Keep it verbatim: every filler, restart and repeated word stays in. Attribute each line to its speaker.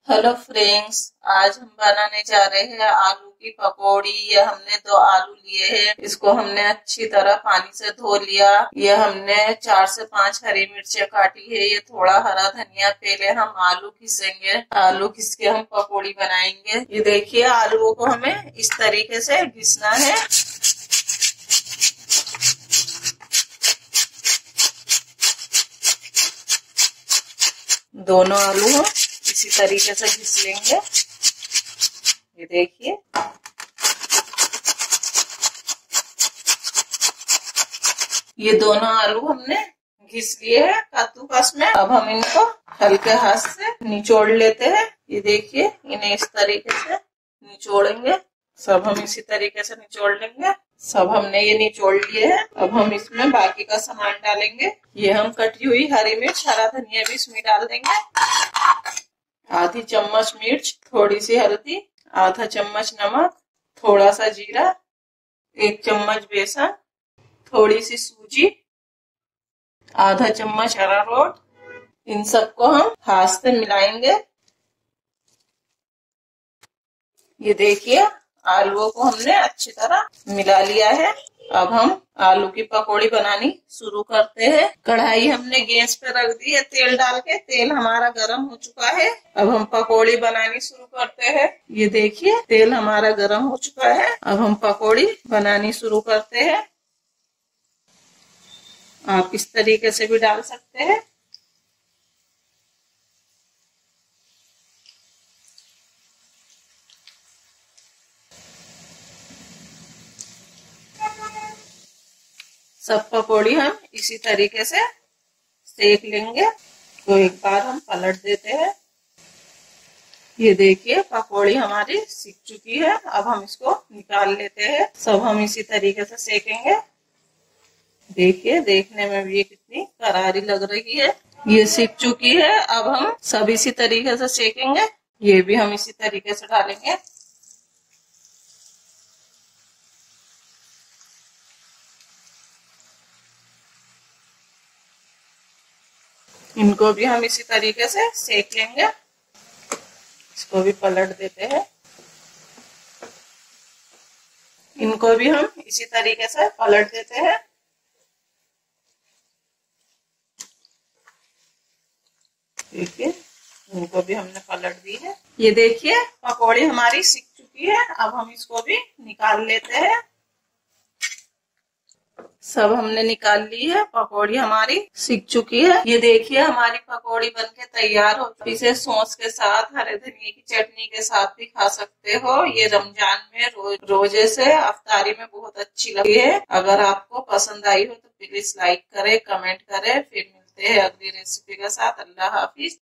Speaker 1: Hello friends. आज हम बनाने जा रहे हैं आलू की पकौड़ी। ये हमने दो आलू लिए हैं, इसको हमने अच्छी तरह पानी से धो लिया। ये हमने चार से पांच हरी मिर्चें काटी है। ये थोड़ा हरा धनिया। पहले हम आलू घिसेंगे, आलू घिस के हम पकौड़ी बनाएंगे। ये देखिए, आलूओं को हमें इस तरीके से घिसना है। दोनों आलू हम इसी तरीके से घिस लेंगे। ये देखिए, ये दोनों आलू हमने घिस लिए हैं कद्दूकस में। अब हम इनको हल्के हाथ से निचोड़ लेते हैं। ये देखिए, इन्हें इस तरीके से निचोड़ेंगे। सब हम इसी तरीके से निचोड़ लेंगे। सब हमने ये निचोड़ लिए हैं। अब हम इसमें बाकी का सामान डालेंगे। ये हम कटी हुई हरी मिर्च, हरा धनिया भी इसमें डाल देंगे। आधी चम्मच मिर्च, थोड़ी सी हल्दी, आधा चम्मच नमक, थोड़ा सा जीरा, एक चम्मच बेसन, थोड़ी सी सूजी, आधा चम्मच अरारोट। इन सबको हम हाथ से मिलाएंगे। ये देखिए, आलूओं को हमने अच्छी तरह मिला लिया है। अब हम आलू की पकौड़ी बनानी शुरू करते हैं। कढ़ाई हमने गैस पे रख दी है तेल डाल के। तेल हमारा गर्म हो चुका है। अब हम पकौड़ी बनानी शुरू करते हैं। ये देखिए, तेल हमारा गर्म हो चुका है। अब हम पकौड़ी बनानी शुरू करते हैं। आप इस तरीके से भी डाल सकते हैं। सब पकौड़ी हम इसी तरीके से सेक लेंगे। तो एक बार हम पलट देते हैं। ये देखिए, पकौड़ी हमारी सिक चुकी है। अब हम इसको निकाल लेते हैं। सब हम इसी तरीके से सेकेंगे। देखिए, देखने में भी ये कितनी करारी लग रही है। ये सिक चुकी है। अब हम सब इसी तरीके से सेकेंगे। ये भी हम इसी तरीके से डालेंगे। इनको भी हम इसी तरीके से सेक लेंगे। इसको भी पलट देते हैं। इनको भी हम इसी तरीके से पलट देते हैं। देखिए, इनको भी हमने पलट दी है। ये देखिए, पकौड़ी हमारी सिक चुकी है। अब हम इसको भी निकाल लेते हैं। सब हमने निकाल ली है। पकौड़ी हमारी सिक चुकी है। ये देखिए, हमारी पकौड़ी बनके तैयार हो। इसे सॉस के साथ, हरे धनिया की चटनी के साथ भी खा सकते हो। ये रमजान में रो, रोजे से अफ्तारी में बहुत अच्छी लगी है। अगर आपको पसंद आई हो तो प्लीज लाइक करें, कमेंट करें। फिर मिलते हैं अगली रेसिपी के साथ। अल्लाह हाफिज।